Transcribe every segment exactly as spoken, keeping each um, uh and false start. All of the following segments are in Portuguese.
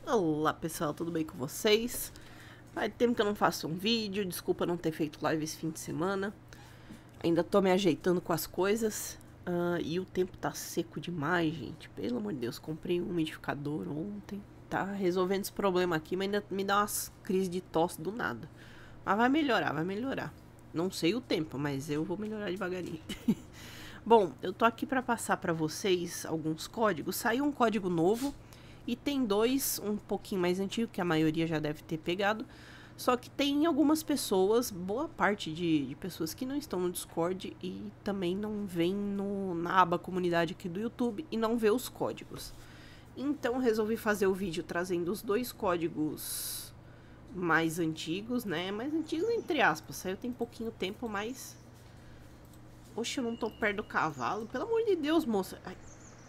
Olá pessoal, tudo bem com vocês? Faz tempo que eu não faço um vídeo, desculpa não ter feito live esse fim de semana. Ainda tô me ajeitando com as coisas uh, e o tempo tá seco demais, gente. Pelo amor de Deus, comprei um umidificador ontem. Tá resolvendo esse problema aqui, mas ainda me dá umas crises de tosse do nada. Mas vai melhorar, vai melhorar. Não sei o tempo, mas eu vou melhorar devagarinho. Bom, eu tô aqui para passar para vocês alguns códigos. Saiu um código novo. E tem dois um pouquinho mais antigos, que a maioria já deve ter pegado. Só que tem algumas pessoas, boa parte de, de pessoas que não estão no Discord e também não vêm no, na aba comunidade aqui do YouTube e não vê os códigos. Então resolvi fazer o vídeo trazendo os dois códigos mais antigos, né? Mais antigos entre aspas, saiu tem pouquinho tempo, mas... Oxe, eu não tô perto do cavalo, pelo amor de Deus, moça. Ai.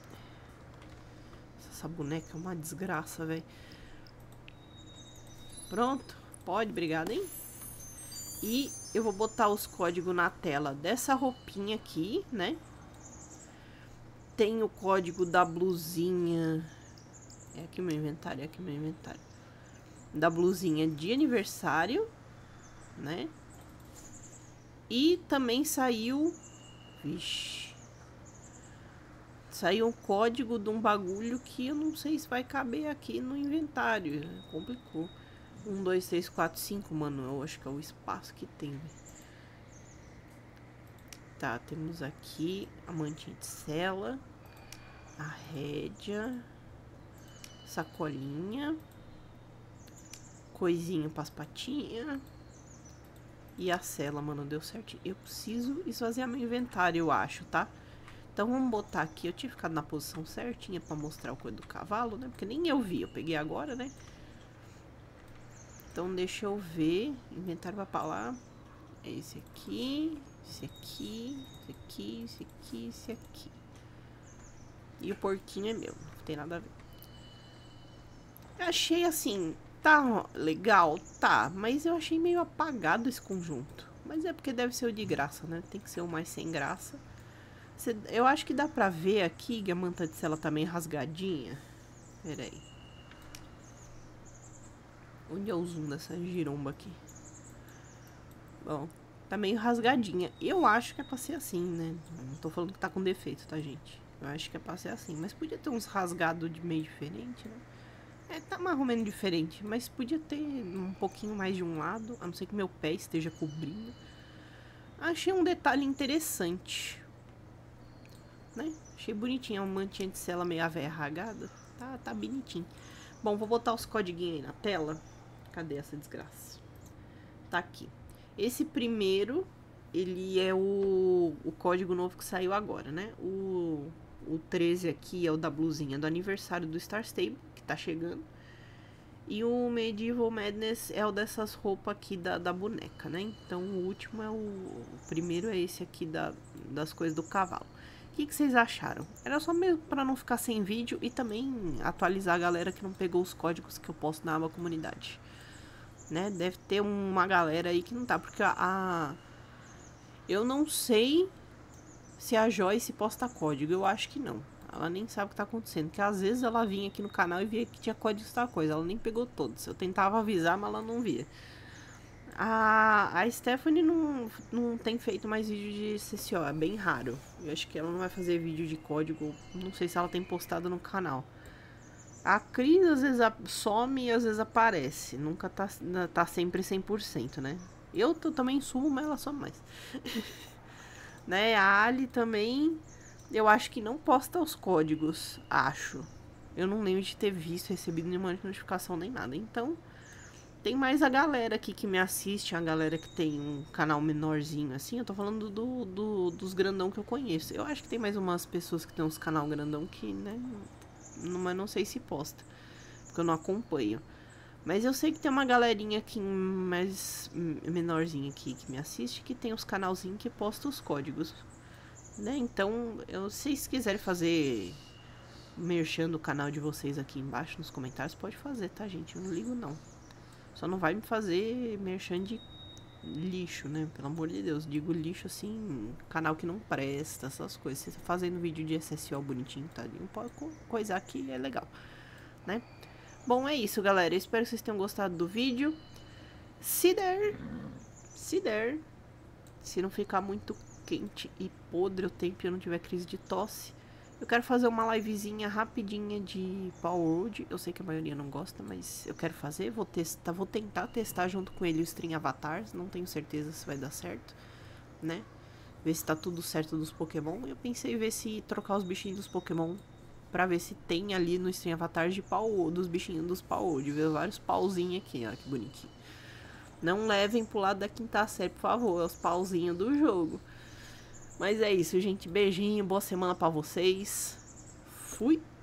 Essa boneca é uma desgraça, velho. Pronto. Pode, obrigada, hein? E eu vou botar os códigos na tela dessa roupinha aqui, né? Tem o código da blusinha. É aqui o meu inventário, é aqui o meu inventário. Da blusinha de aniversário, né? E também saiu... Vixe... Saiu um código de um bagulho que eu não sei se vai caber aqui no inventário. Complicou. um, dois, três, quatro, cinco, mano. Eu acho que é o espaço que tem, véio. Tá, temos aqui a mantinha de sela. A rédea. Sacolinha. Coisinha pras patinhas. E a sela, mano, deu certinho. Eu preciso esvaziar meu inventário, eu acho, tá? Então vamos botar aqui, eu tinha ficado na posição certinha pra mostrar o coisa do cavalo, né? Porque nem eu vi, eu peguei agora, né? Então deixa eu ver, inventário vai pra lá. É esse aqui, esse aqui, esse aqui, esse aqui, esse aqui. E o porquinho é meu, não tem nada a ver. Eu achei assim, tá legal, tá, mas eu achei meio apagado esse conjunto. Mas é porque deve ser o de graça, né? Tem que ser o mais sem graça. Eu acho que dá pra ver aqui que a manta de sela tá meio rasgadinha. Pera aí. Onde é o zoom dessa giromba aqui? Bom, tá meio rasgadinha. Eu acho que é pra ser assim, né? Não tô falando que tá com defeito, tá, gente? Eu acho que é pra ser assim. Mas podia ter uns rasgados de meio diferente, né? É, tá mais ou menos diferente. Mas podia ter um pouquinho mais de um lado. A não ser que meu pé esteja cobrindo. Achei um detalhe interessante. Né? Achei bonitinho, uma mantinha de sela meio averragada. Tá, tá bonitinho. Bom, vou botar os codiguinhos aí na tela. Cadê essa desgraça? Tá aqui. Esse primeiro, ele é o, o código novo que saiu agora, né? O, o treze aqui é o da blusinha do aniversário do Star Stable, que tá chegando. E o Medieval Madness é o dessas roupas aqui da, da boneca, né? Então o último é o... O primeiro é esse aqui da, das coisas do cavalo. O que, que vocês acharam? Era só mesmo para não ficar sem vídeo e também atualizar a galera que não pegou os códigos que eu posto na aba comunidade. Né? Deve ter uma galera aí que não tá, porque a... a eu não sei se a Joyce posta código, eu acho que não. Ela nem sabe o que tá acontecendo, porque às vezes ela vinha aqui no canal e via que tinha código de tal coisa, ela nem pegou todos. Eu tentava avisar, mas ela não via. A, a Stephanie não, não tem feito mais vídeo de C C O, é bem raro. Eu acho que ela não vai fazer vídeo de código, não sei se ela tem postado no canal. A Cris às vezes some e às vezes aparece, nunca tá, tá sempre cem por cento, né? Eu tô, também sumo, mas ela some mais. Né? A Ali também, eu acho que não posta os códigos, acho. Eu não lembro de ter visto, recebido nenhuma notificação nem nada, então... Tem mais a galera aqui que me assiste, a galera que tem um canal menorzinho assim. Eu tô falando do, do, dos grandão que eu conheço. Eu acho que tem mais umas pessoas que tem uns canal grandão que, né, não, mas não sei se posta, porque eu não acompanho. Mas eu sei que tem uma galerinha aqui mais menorzinha aqui que me assiste, que tem os canalzinhos que posta os códigos, né? Então, eu, se vocês quiserem fazer merchan do canal de vocês aqui embaixo nos comentários, pode fazer, tá, gente? Eu não ligo não. Só não vai me fazer merchan de lixo, né? Pelo amor de Deus. Digo lixo assim, canal que não presta, essas coisas. Você tá fazendo vídeo de S S O bonitinho, tadinho, pode coisar que é legal, né? Bom, é isso, galera. Eu espero que vocês tenham gostado do vídeo. Se der, se der, se não ficar muito quente e podre o tempo e eu não tiver crise de tosse, eu quero fazer uma livezinha rapidinha de Palworld. Eu sei que a maioria não gosta, mas eu quero fazer. Vou testar, vou tentar testar junto com ele o Stream Avatars. Não tenho certeza se vai dar certo, né? Ver se tá tudo certo dos Pokémon. Eu pensei em ver se trocar os bichinhos dos Pokémon pra ver se tem ali no Stream Avatars de pau, dos bichinhos dos Palworld. Ver vários pauzinhos aqui, olha que bonitinho. Não levem pro lado da quinta série, por favor. É os pauzinhos do jogo. Mas é isso, gente. Beijinho, boa semana pra vocês. Fui!